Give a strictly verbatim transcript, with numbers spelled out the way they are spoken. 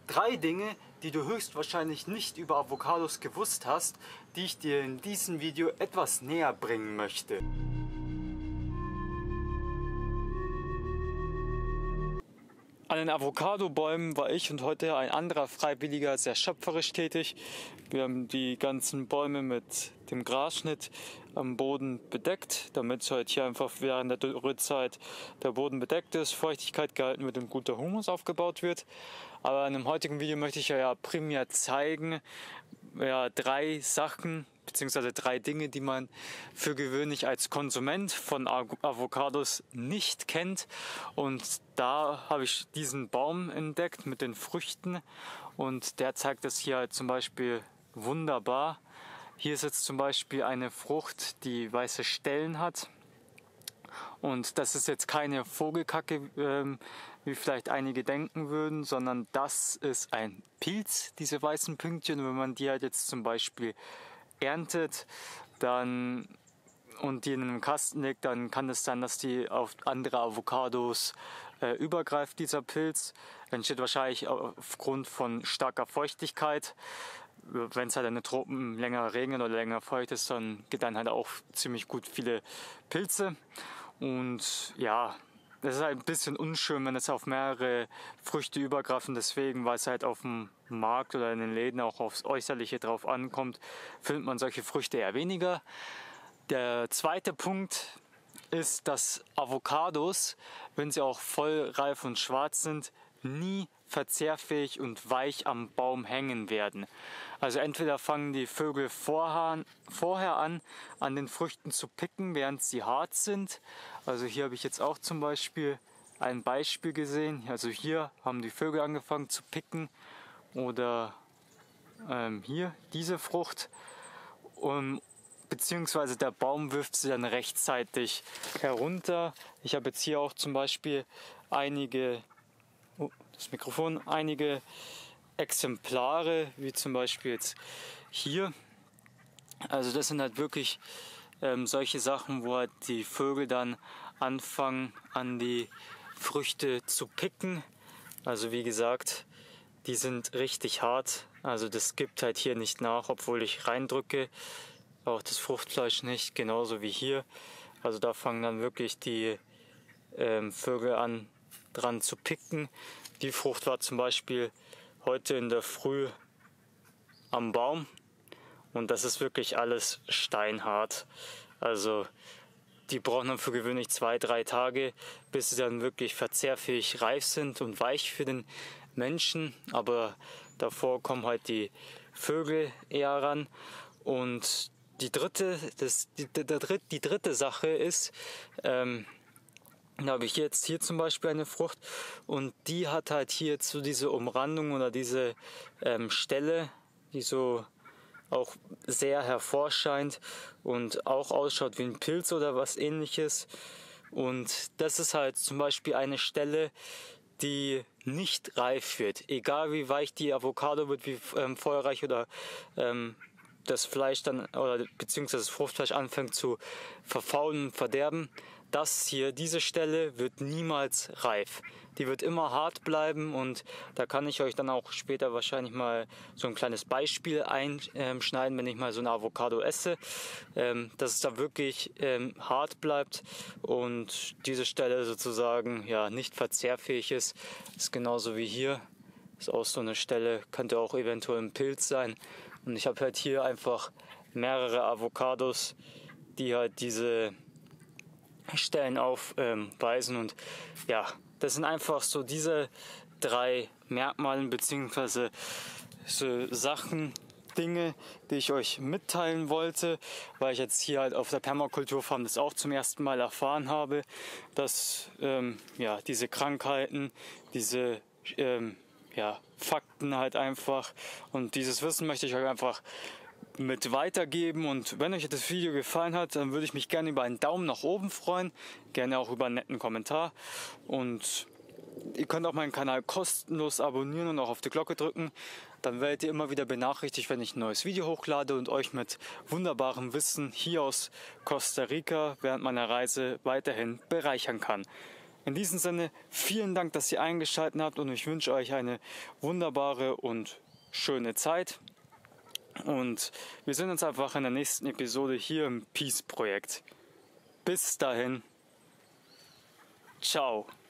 Drei Dinge, die du höchstwahrscheinlich nicht über Avocados gewusst hast, die ich dir in diesem Video etwas näher bringen möchte. An den Avocado-Bäumen war ich und heute ein anderer Freiwilliger sehr schöpferisch tätig. Wir haben die ganzen Bäume mit dem Grasschnitt am Boden bedeckt, damit halt hier einfach während der Dürrezeit der Boden bedeckt ist, Feuchtigkeit gehalten wird und guter Humus aufgebaut wird. Aber in dem heutigen Video möchte ich ja primär zeigen, ja, drei Sachen beziehungsweise drei Dinge, die man für gewöhnlich als Konsument von Avocados nicht kennt. Und da habe ich diesen Baum entdeckt mit den Früchten und der zeigt das hier halt zum Beispiel wunderbar. Hier ist jetzt zum Beispiel eine Frucht, die weiße Stellen hat. Und das ist jetzt keine Vogelkacke, ähm, wie vielleicht einige denken würden, sondern das ist ein Pilz, diese weißen Pünktchen. Und wenn man die halt jetzt zum Beispiel erntet dann und die in einem Kasten legt, dann kann es sein, dass die auf andere Avocados äh, übergreift, dieser Pilz. Entsteht wahrscheinlich aufgrund von starker Feuchtigkeit. Wenn es halt in den Tropen länger regnet oder länger feucht ist, dann geht dann halt auch ziemlich gut viele Pilze. Und ja, das ist halt ein bisschen unschön, wenn es auf mehrere Früchte übergreifen. Deswegen, weil es halt auf dem Markt oder in den Läden auch aufs Äußerliche drauf ankommt, findet man solche Früchte eher weniger. Der zweite Punkt ist, dass Avocados, wenn sie auch voll reif und schwarz sind, nie verzehrfähig und weich am Baum hängen werden. Also entweder fangen die Vögel vorher, vorher an, an den Früchten zu picken, während sie hart sind. Also hier habe ich jetzt auch zum Beispiel ein Beispiel gesehen. Also hier haben die Vögel angefangen zu picken oder ähm, hier diese Frucht. Um, beziehungsweise der Baum wirft sie dann rechtzeitig herunter. Ich habe jetzt hier auch zum Beispiel einige Oh, das Mikrofon, einige Exemplare, wie zum Beispiel jetzt hier. Also das sind halt wirklich ähm, solche Sachen, wo halt die Vögel dann anfangen, an die Früchte zu picken. Also wie gesagt, die sind richtig hart. Also das gibt halt hier nicht nach, obwohl ich reindrücke. Auch das Fruchtfleisch nicht, genauso wie hier. Also da fangen dann wirklich die ähm, Vögel an, dran zu picken. Die Frucht war zum Beispiel heute in der Früh am Baum und das ist wirklich alles steinhart. Also die brauchen dann für gewöhnlich zwei, drei Tage, bis sie dann wirklich verzehrfähig reif sind und weich für den Menschen. Aber davor kommen halt die Vögel eher ran. Und die dritte, das, die, die, die dritte Sache ist, ähm, da habe ich jetzt hier zum Beispiel eine Frucht und die hat halt hier so diese Umrandung oder diese ähm, Stelle, die so auch sehr hervorscheint und auch ausschaut wie ein Pilz oder was ähnliches. Und das ist halt zum Beispiel eine Stelle, die nicht reif wird. Egal wie weich die Avocado wird, wie ähm, feuerreich oder ähm, das Fleisch dann oder beziehungsweise das Fruchtfleisch anfängt zu verfaulen und verderben. Das hier, diese Stelle wird niemals reif. Die wird immer hart bleiben und da kann ich euch dann auch später wahrscheinlich mal so ein kleines Beispiel einschneiden, wenn ich mal so eine Avocado esse, ähm, dass es da wirklich ähm, hart bleibt und diese Stelle sozusagen ja nicht verzehrfähig ist. Das ist genauso wie hier. Das ist auch so eine Stelle, könnte auch eventuell ein Pilz sein. Und ich habe halt hier einfach mehrere Avocados, die halt diese Stellen aufweisen. Ähm, und ja, das sind einfach so diese drei Merkmale bzw. so Sachen, Dinge, die ich euch mitteilen wollte, weil ich jetzt hier halt auf der Permakulturfarm das auch zum ersten Mal erfahren habe, dass ähm, ja, diese Krankheiten, diese ähm, ja, Fakten halt einfach und dieses Wissen möchte ich euch einfach mit weitergeben. Und wenn euch das Video gefallen hat, dann würde ich mich gerne über einen Daumen nach oben freuen, gerne auch über einen netten Kommentar und ihr könnt auch meinen Kanal kostenlos abonnieren und auch auf die Glocke drücken, dann werdet ihr immer wieder benachrichtigt, wenn ich ein neues Video hochlade und euch mit wunderbarem Wissen hier aus Costa Rica während meiner Reise weiterhin bereichern kann. In diesem Sinne, vielen Dank, dass ihr eingeschaltet habt und ich wünsche euch eine wunderbare und schöne Zeit. Und wir sehen uns einfach in der nächsten Episode hier im Peace Projekt. Bis dahin. Ciao.